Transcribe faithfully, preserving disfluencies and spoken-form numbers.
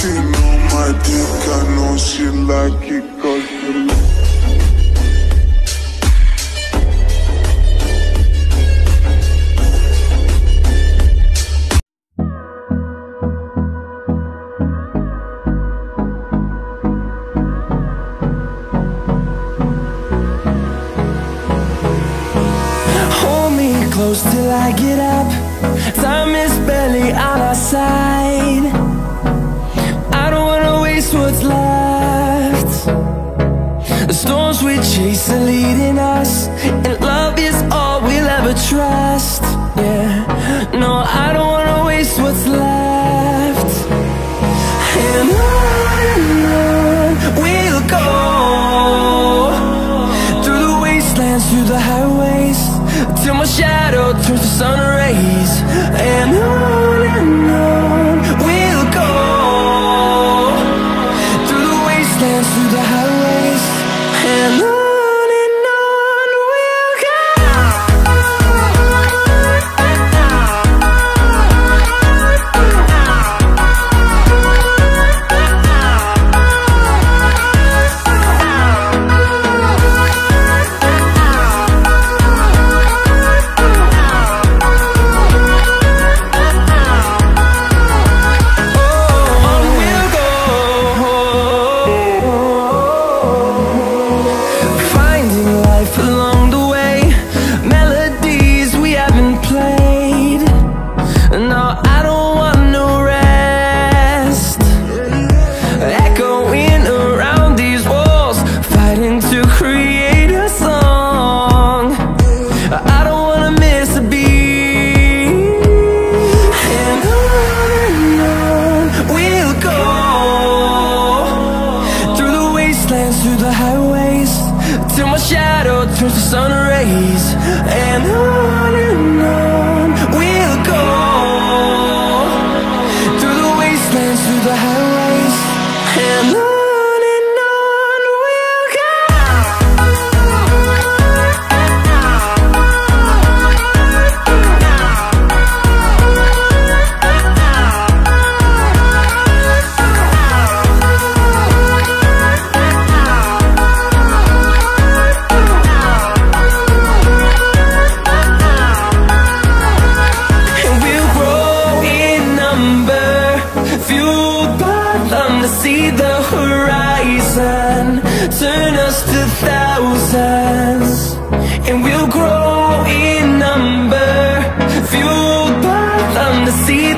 Licking on my dick, I know she like it 'cause she like close till I get up. Time is barely on our side. I don't wanna waste what's left. The storms we chase are leading us, and love is all we'll ever trust. Yeah, no, I don't wanna waste what's left. And on and on we'll go, through the wastelands, through the highways, till my shadow turns to sun rays. And on and on we'll go, through the wastelands, through the highways, and on. Through the highways, till my shadow turns to sun rays. And on and on we'll go, through the wastelands, through the highways, and on. See the horizon, turn us to thousands, and we'll grow in number, fueled by them to see